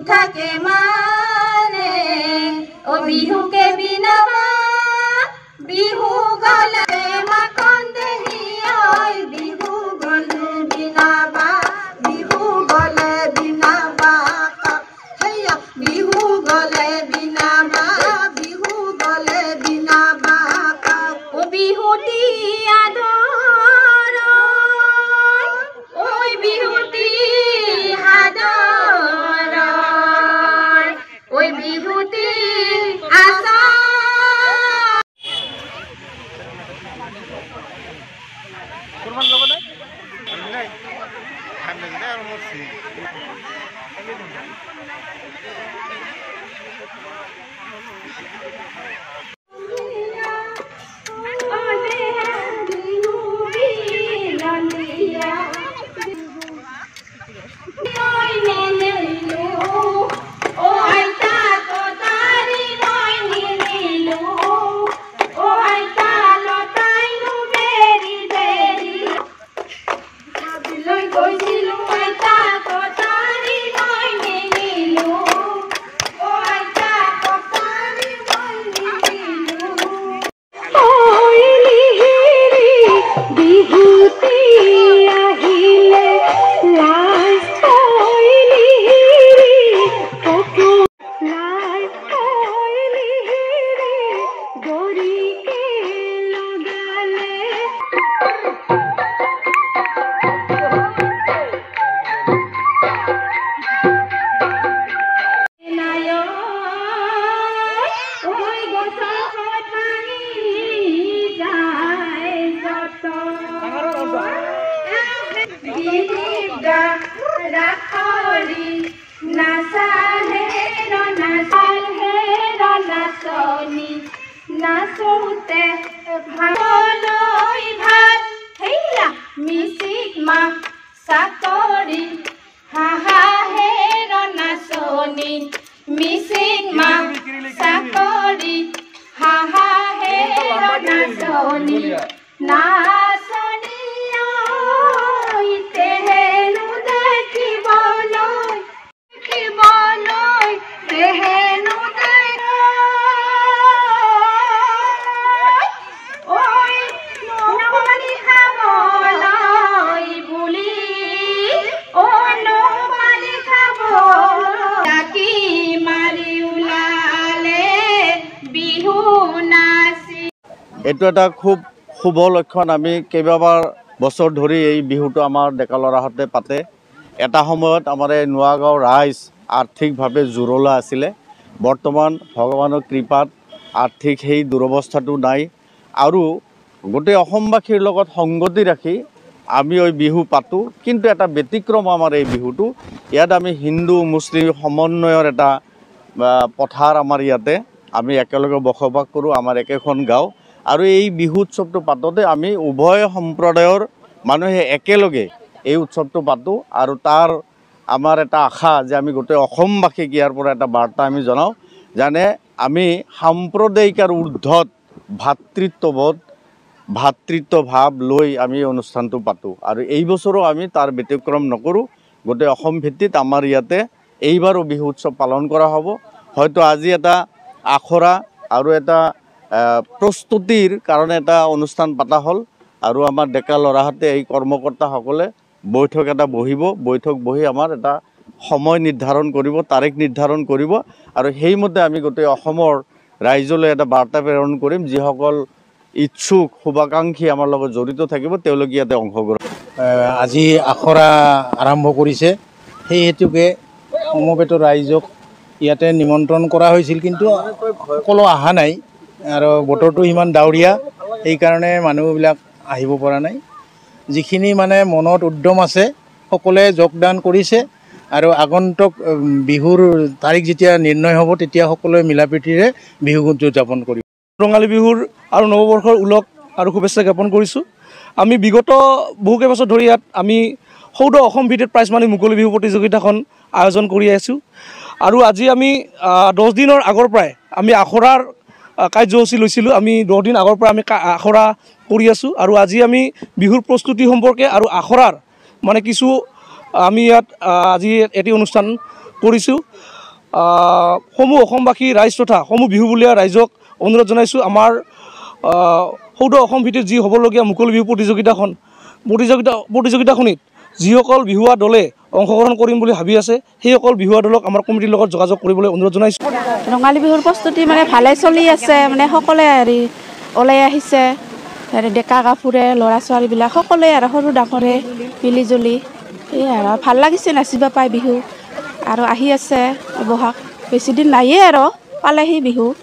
থাকে মানে ও বিহুকে বিনাবা বিহু গলে মাখন দেহি ওই বিহু গলে বিনাবা বিহু গলে বিনাবা হেয়া বিহু গলে বিনাবা বিহু গলে বিনাবা ও বিহুটি আদর ওই বিহুটি আদর ওই বিহুটি আশা কুরবান লোক নাই আমি নাই আমি নাই আর মরছি নাচোতে ভালই ভাত হেইয়া মিচিক মা চাকৰি হাহা হেৰ নাচনি মিচিক মা চাকৰি হাহা হেৰ নাচনি নাচনি তেহেনো দেখিবলৈ তেহেনো এইটো এটা খুব শুভ লক্ষণ। আমি কেইবাবাৰ বছৰ ধৰি এই বিহুটো আমাৰ ডেকা ল'ৰাহঁতে পাতে। এটা সময়ত আমাৰ এই নোৱাগাঁও ৰাইজ আৰ্থিকভাৱে জুৰুলা আছিলে। বৰ্তমান ভগৱানৰ কৃপাত আৰ্থিক সেই দুৰৱস্থাটো নাই আৰু গোটেই অসমবাসীৰ লগত সংগতি ৰাখি আমি এই বিহু পাতোঁ। কিন্তু এটা ব্যতিক্ৰম আমাৰ এই বিহুটো, ইয়াত আমি হিন্দু মুছলিম সমন্বয়ৰ এটা পথাৰ আমাৰ ইয়াতে আমি একেলগে বসবাস কৰোঁ, আমাৰ একেখন গাঁও। আৰু এই বিহু উৎসৱটো পাতোঁতে আমি উভয় সম্প্ৰদায়ৰ মানুহে একেলগে এই উৎসৱটো পাতোঁ। আৰু তাৰ আমাৰ এটা আশা যে আমি গোটেই অসমবাসীক ইয়াৰ পৰা এটা বাৰ্তা আমি জনাওঁ, যেনে আমি সাম্প্ৰদায়িকাৰ ঊৰ্ধত ভাতৃত্বভাৱ লৈ আমি অনুষ্ঠানটো পাতোঁ। আৰু এই বছৰো আমি তাৰ ব্যতিক্ৰম নকৰোঁ। গোটেই অসম ভিত্তিত আমাৰ ইয়াতে এইবাৰো বিহু উৎসৱ পালন কৰা হ'ব। হয়তো আজি এটা আখৰা আৰু এটা প্ৰস্তুতিৰ কাৰণে এটা অনুষ্ঠান পতা হ'ল আৰু আমাৰ ডেকা ল'ৰাহঁতে এই কৰ্মকৰ্তাসকলে বৈঠক এটা বহিব। বৈঠক বহি আমাৰ এটা সময় নিৰ্ধাৰণ কৰিব, তাৰিখ নিৰ্ধাৰণ কৰিব আৰু সেইমতে আমি গোটেই অসমৰ ৰাইজলৈ এটা বাৰ্তা প্ৰেৰণ কৰিম। যিসকল ইচ্ছুক শুভাকাংক্ষী আমাৰ লগত জড়িত থাকিব তেওঁলোকে ইয়াতে অংশগ্ৰহণ। আজি আখৰা আৰম্ভ কৰিছে, সেই হেতুকে সমবেত ৰাইজক ইয়াতে নিমন্ত্ৰণ কৰা হৈছিল, কিন্তু সকলো অহা নাই আৰু বতৰটো ইমান ডাৱৰীয়া, সেইকাৰণে মানুহবিলাক আহিব পৰা নাই। যিখিনি মানে মনত উদ্যম আছে সকলোৱে যোগদান কৰিছে আৰু আগন্তুক বিহুৰ তাৰিখ যেতিয়া নিৰ্ণয় হ'ব তেতিয়া সকলোৱে মিলাপ্ৰীতিৰে বিহু উদযাপন কৰিব। ৰঙালী বিহুৰ আৰু নৱবৰ্ষৰ উলগ আৰু শুভেচ্ছা জ্ঞাপন কৰিছোঁ। আমি বিগত বহুকেইবছৰ ধৰি ইয়াত আমি সৌদ অসম ভিত্তিত প্ৰাইজ মানি মুকলি বিহু প্ৰতিযোগিতাখন আয়োজন কৰি আছোঁ আৰু আজি আমি 10 দিনৰ আগৰ পৰাই আমি আখৰাৰ কাৰ্যসূচী লৈছিলোঁ। আমি 10 দিন আগৰ পৰা আমি আখৰা কৰি আছোঁ আৰু আজি আমি বিহুৰ প্ৰস্তুতি সম্পৰ্কে আৰু আখৰাৰ মানে কিছু আমি ইয়াত আজি এটি অনুষ্ঠান কৰিছোঁ। সমূহ অসমবাসী ৰাইজ তথা সমূহ বিহুবলীয়া ৰাইজক অনুৰোধ জনাইছোঁ, আমাৰ সৌদ অসম ভিত্তিত যি হ'বলগীয়া মুকলি বিহু প্ৰতিযোগিতাখনিত যিসকল বিহুৱা দলে অংশগ্ৰহণ কৰিম বুলি ভাবি আছে সেইসকল বিহুৱা দলক আমাৰ কমিটিৰ লগত যোগাযোগ কৰিবলৈ অনুৰোধ জনাইছোঁ। ৰঙালী বিহুৰ প্ৰস্তুতি মানে ভালে চলি আছে, মানে সকলোৱে ওলাই আহিছে, ডেকা গাভৰুৱে ল'ৰা ছোৱালীবিলাক সকলোৱে আৰু সৰু ডাঙৰে মিলি জুলি আৰু ভাল লাগিছে নাচিব পাই বিহু। আৰু আহি আছে বহাগ, বেছিদিন নাইয়ে আৰু পালেহি বিহু।